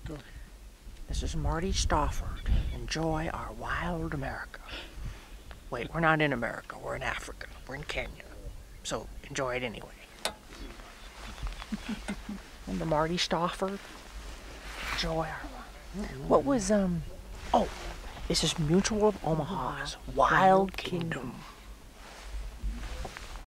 This is Marty Stouffer. Enjoy our wild America. Wait, we're not in America. We're in Africa. We're in Kenya. So enjoy it anyway. And the Marty Stouffer. Enjoy our... What was, oh, this is Mutual of Omaha's Wild Kingdom.